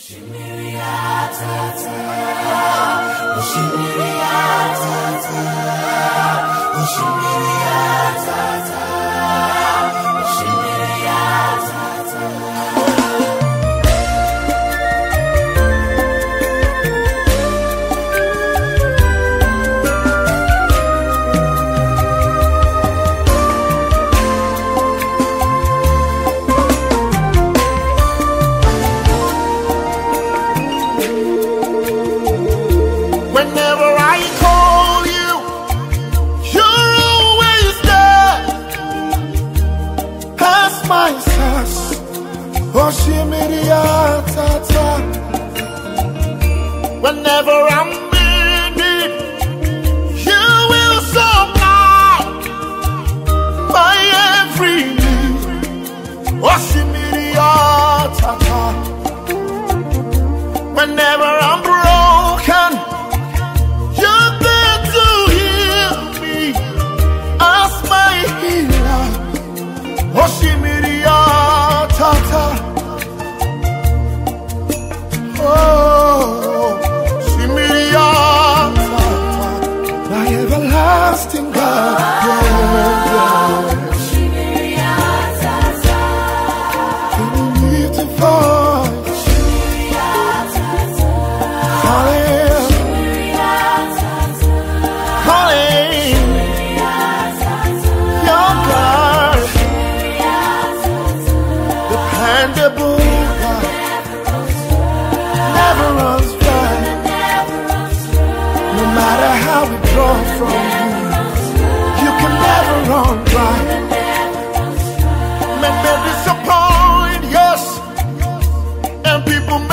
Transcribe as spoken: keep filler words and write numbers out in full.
Oshimiri Atata, Oshimiri Atata, Oshimiri Atata, Oshimiri Atata. Whenever I call you, you're always there. As my source, Oshimiri Atata. Whenever I'm in it, you will supply my every need. Oshimiri Atata. Whenever I'm broken, you're there to heal me as my healer. Oshimiri Atata. Oh, Oshimiri Atata. My everlasting God. Yeah, yeah. Oshimiri Atata, Can you need to find Oshimiri Atata, calling, Oshimiri Atata, calling Oshimiri Atata, your God, Oshimiri Atata, dependable God, never runs dry, never runs dry. never runs dry, No matter how we draw from you, you can never run dry. never runs dry. Men may disappoint, yes, and people